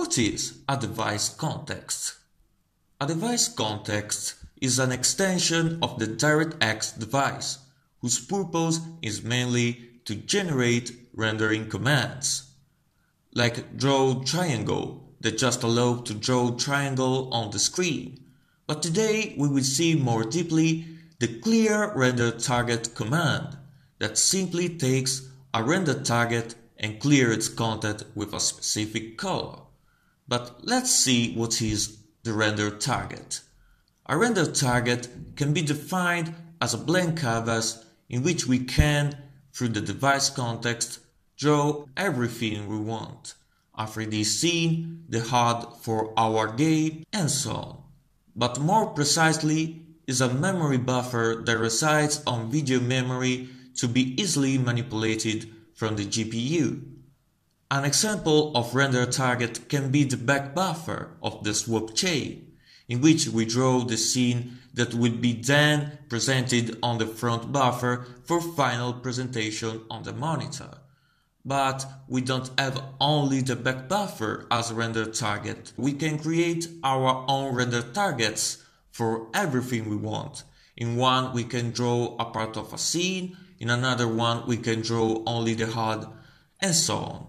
What is a device context? A device context is an extension of the DirectX device, whose purpose is mainly to generate rendering commands, like draw triangle that just allow to draw triangle on the screen. But today we will see more deeply the clear render target command that simply takes a render target and clear its content with a specific color. But let's see what is the render target. A render target can be defined as a blank canvas in which we can, through the device context, draw everything we want. A 3D scene, the HUD for our game, and so on. But more precisely, is a memory buffer that resides on video memory to be easily manipulated from the GPU. An example of render target can be the back buffer of the swap chain, in which we draw the scene that will be then presented on the front buffer for final presentation on the monitor. But we don't have only the back buffer as render target. We can create our own render targets for everything we want. In one we can draw a part of a scene, in another one we can draw only the HUD, and so on.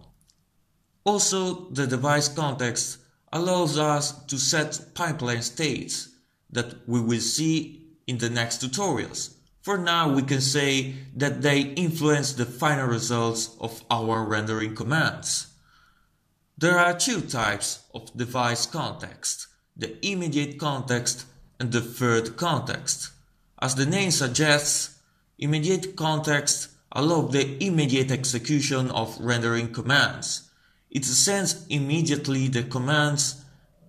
Also, the device context allows us to set pipeline states that we will see in the next tutorials. For now, we can say that they influence the final results of our rendering commands. There are two types of device context, the immediate context and the third context. As the name suggests, immediate context allows the immediate execution of rendering commands. It sends immediately the commands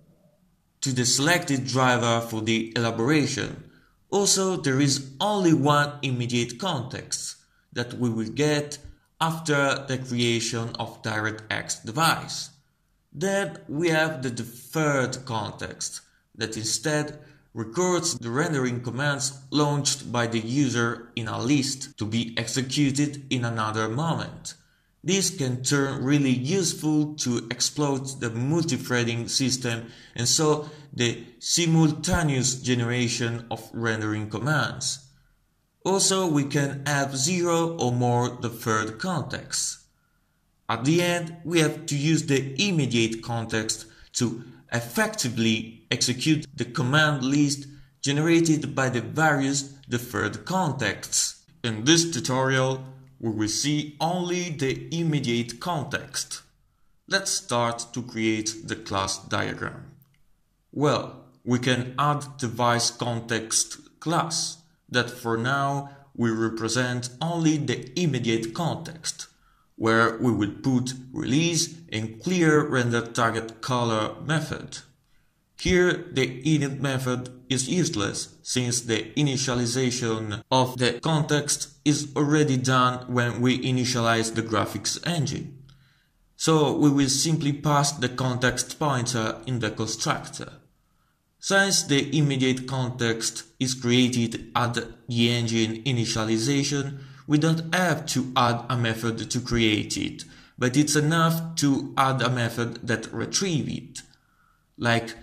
to the selected driver for the elaboration. Also, there is only one immediate context that we will get after the creation of DirectX device. Then we have the deferred context that instead records the rendering commands launched by the user in a list to be executed in another moment. This can turn really useful to exploit the multi-threading system and so the simultaneous generation of rendering commands. Also, we can have 0 or more deferred contexts. At the end, we have to use the immediate context to effectively execute the command list generated by the various deferred contexts. In this tutorial, we will see only the immediate context. Let's start to create the class diagram. Well, we can add device context class that for now will represent only the immediate context, where we will put release and clear render target color method. Here the init method is useless since the initialization of the context is already done when we initialize the graphics engine. So we will simply pass the context pointer in the constructor. Since the immediate context is created at the engine initialization, we don't have to add a method to create it, but it's enough to add a method that retrieves it, like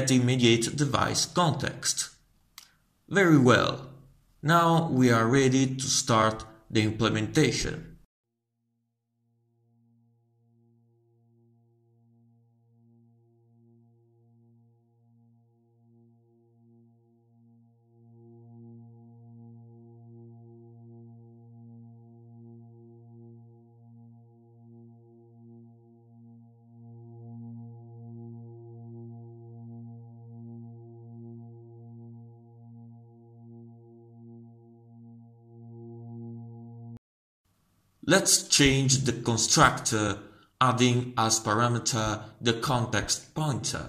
getImmediateDeviceContext. Very well, now we are ready to start the implementation. Let's change the constructor, adding as parameter the context pointer.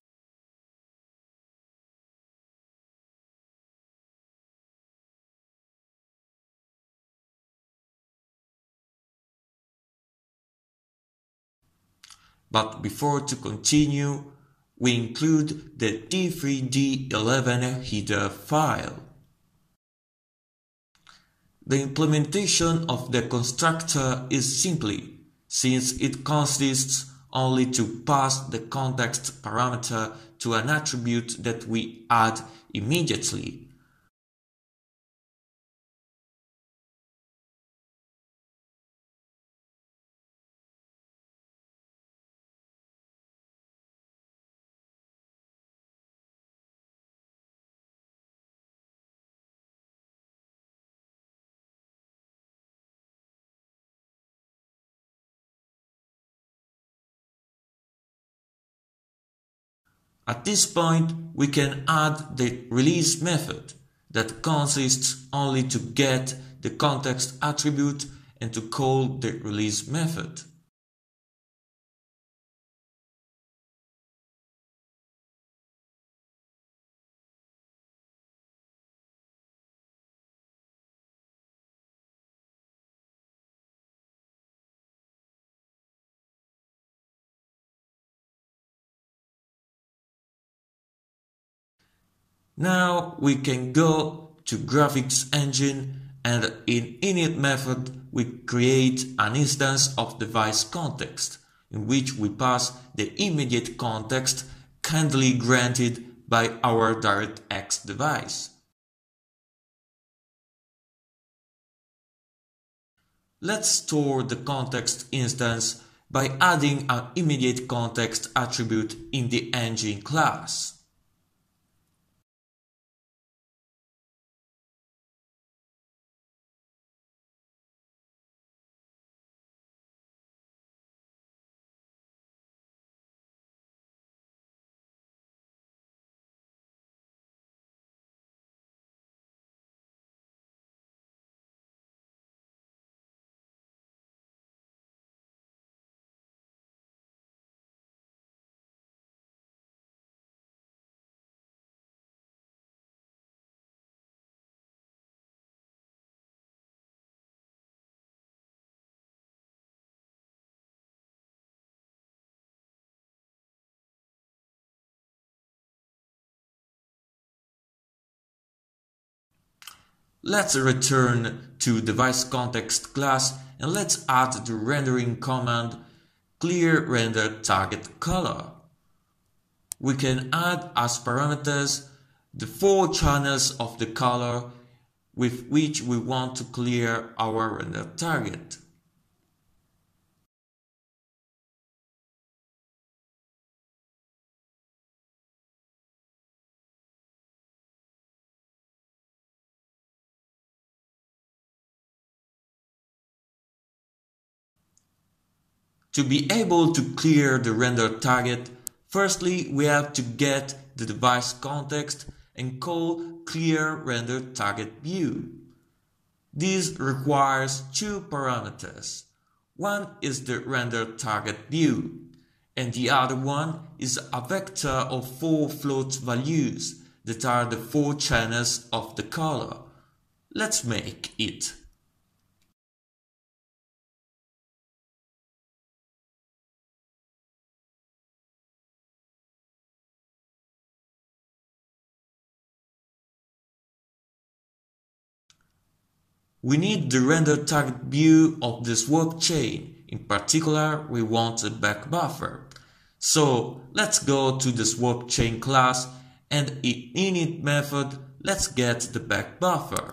But before to continue, we include the D3D11 header file. The implementation of the constructor is simply, since it consists only to pass the context parameter to an attribute that we add immediately. At this point, we can add the release method that consists only to get the context attribute and to call the release method. Now we can go to graphics engine, and in init method we create an instance of device context in which we pass the immediate context kindly granted by our DirectX device. Let's store the context instance by adding an immediate context attribute in the engine class. Let's return to device context class and let's add the rendering command clear render target color. We can add as parameters the 4 channels of the color with which we want to clear our render target. To be able to clear the render target, firstly we have to get the device context and call clear render target view. This requires 2 parameters. One is the render target view, and the other one is a vector of 4 float values that are the 4 channels of the color. Let's make it. We need the render target view of the swap chain. In particular, we want a back buffer. So let's go to the swap chain class and in init method, let's get the back buffer.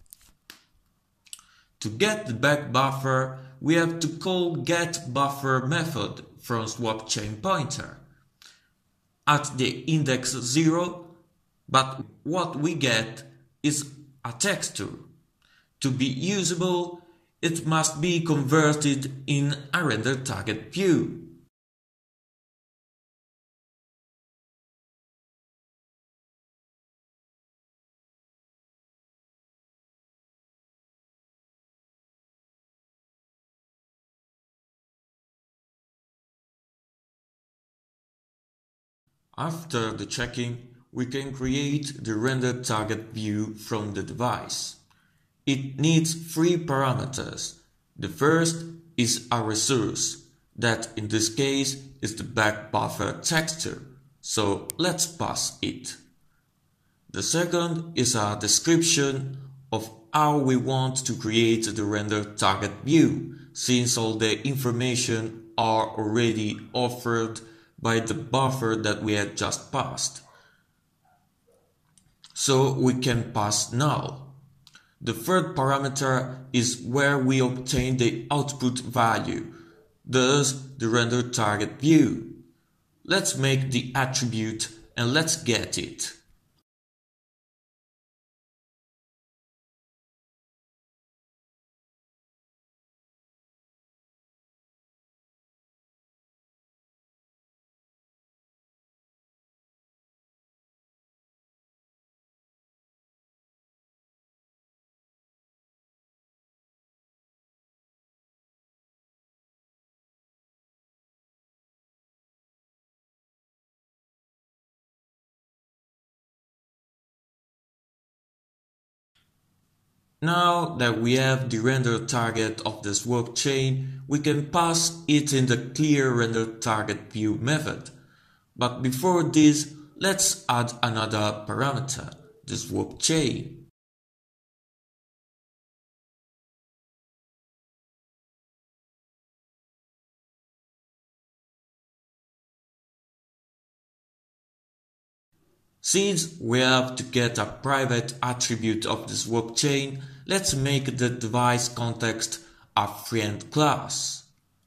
To get the back buffer, we have to call getBuffer method from swap chain pointer at the index 0, but what we get is a texture. To be usable, it must be converted in a render target view. After the checking, we can create the render target view from the device. It needs 3 parameters. The first is a resource, that in this case is the back buffer texture, so let's pass it. The second is a description of how we want to create the render target view, since all the information are already offered by the buffer that we had just passed. So we can pass null. The third parameter is where we obtain the output value, thus the render target view. Let's make the attribute and let's get it. Now that we have the render target of the swap chain, we can pass it in the clear render target view method. But before this, let's add another parameter, the swap chain. Since we have to get a private attribute of the swap chain, let's make the device context a friend class.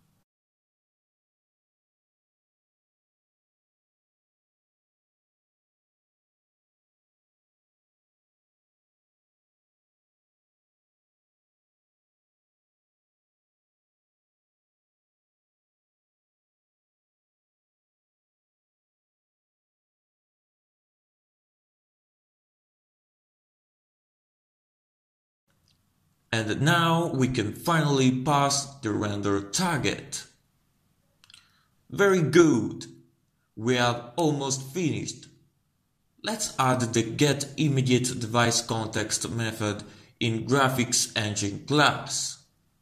And now we can finally pass the render target. Very good! We have almost finished. Let's add the getImmediateDeviceContext method in Graphics Engine class.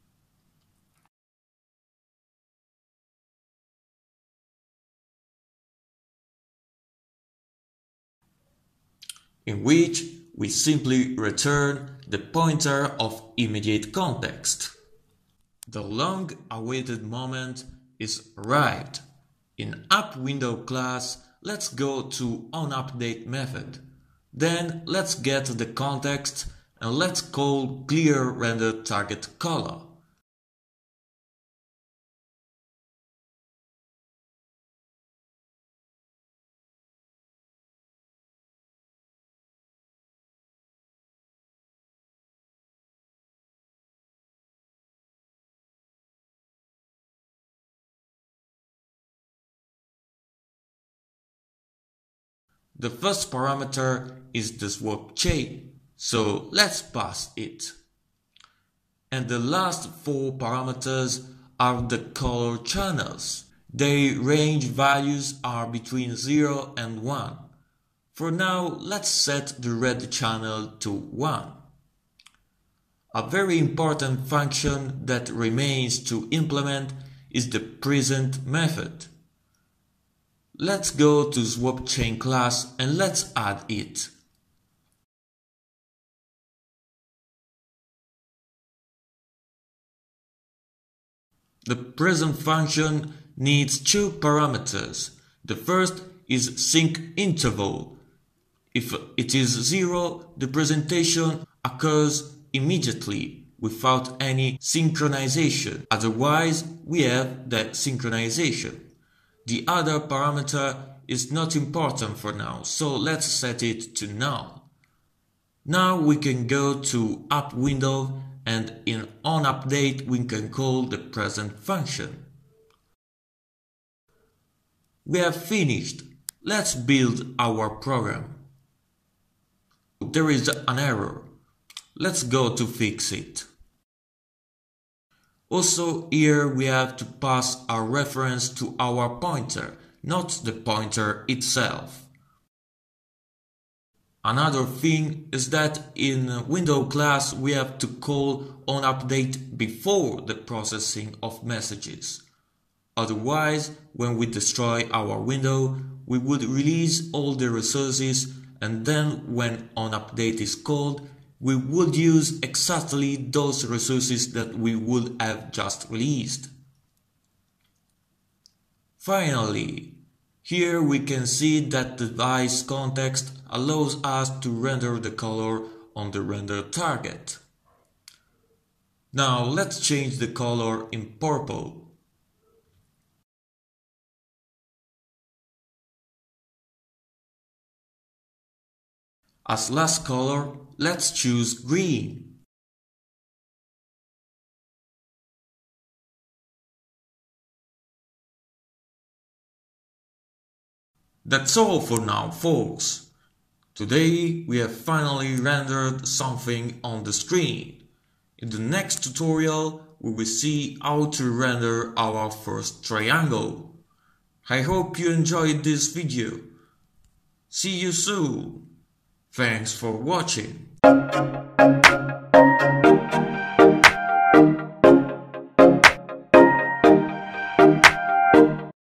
In which we simply return the pointer of immediate context. The long-awaited moment is arrived. In AppWindow class, let's go to onUpdate method. Then let's get the context and let's call clearRenderTargetColor. The first parameter is the swap chain, so let's pass it. And the last four parameters are the color channels. Their range values are between 0 and 1. For now, let's set the red channel to 1. A very important function that remains to implement is the present method. Let's go to swapChain class and let's add it. The present function needs two parameters. The first is sync interval. If it is 0, the presentation occurs immediately without any synchronization. Otherwise, we have the synchronization. The other parameter is not important for now, so let's set it to null. Now we can go to AppWindow and in onUpdate we can call the present function. We have finished. Let's build our program. There is an error. Let's go to fix it. Also, here we have to pass a reference to our pointer, not the pointer itself. Another thing is that in window class we have to call onUpdate before the processing of messages. Otherwise, when we destroy our window, we would release all the resources, and then when onUpdate is called, we would use exactly those resources that we would have just released. Finally, here we can see that the device context allows us to render the color on the render target. Now let's change the color in purple. As last color, let's choose green. That's all for now, folks. Today we have finally rendered something on the screen. In the next tutorial we will see how to render our first triangle. I hope you enjoyed this video. See you soon. Thanks for watching.